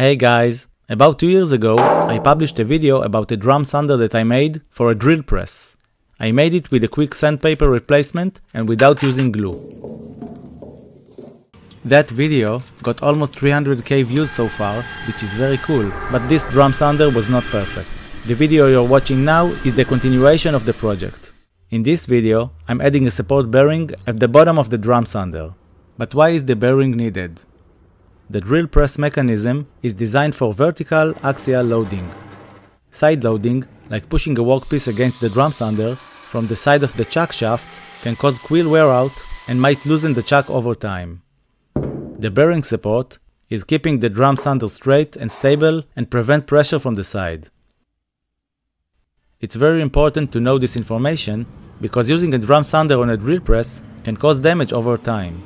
Hey guys, about 2 years ago I published a video about a drum sander that I made for a drill press. I made it with a quick sandpaper replacement and without using glue. That video got almost 300k views so far, which is very cool, but this drum sander was not perfect. The video you're watching now is the continuation of the project. In this video, I'm adding a support bearing at the bottom of the drum sander. But why is the bearing needed? The drill press mechanism is designed for vertical axial loading. Side loading, like pushing a workpiece against the drum sander from the side of the chuck shaft, can cause quill wear out and might loosen the chuck over time. The bearing support is keeping the drum sander straight and stable and prevent pressure from the side. It's very important to know this information because using a drum sander on a drill press can cause damage over time.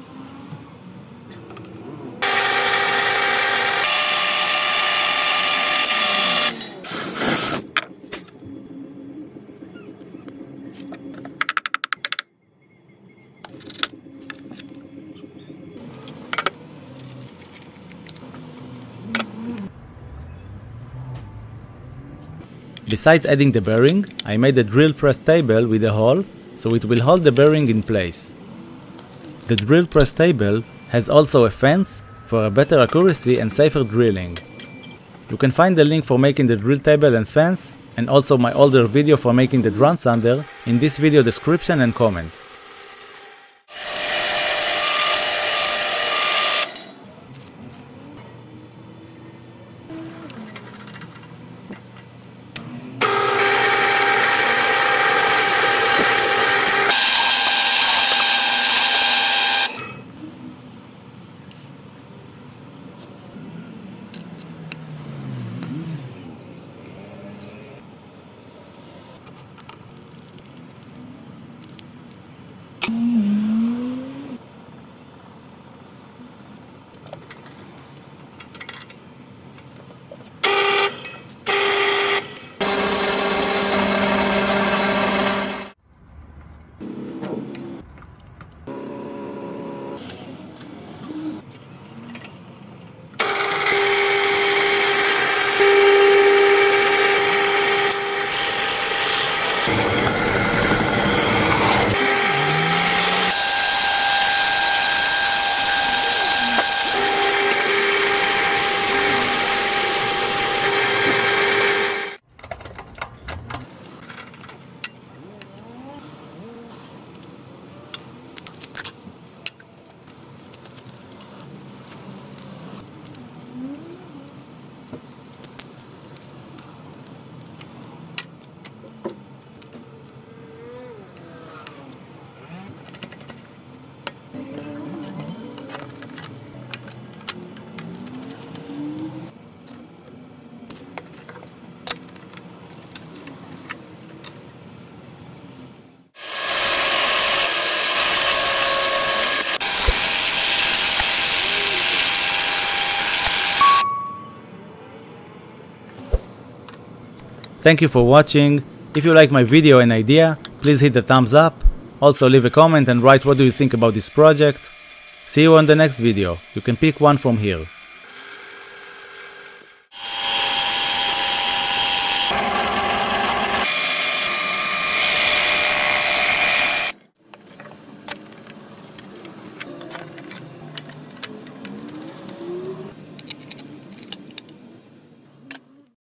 Besides adding the bearing, I made a drill press table with a hole, so it will hold the bearing in place. The drill press table has also a fence for a better accuracy and safer drilling. You can find the link for making the drill table and fence, and also my older video for making the drum sander in this video description and comment. Thank you for watching. If you like my video and idea, please hit the thumbs up. Also leave a comment and write what do you think about this project. See you on the next video. You can pick one from here.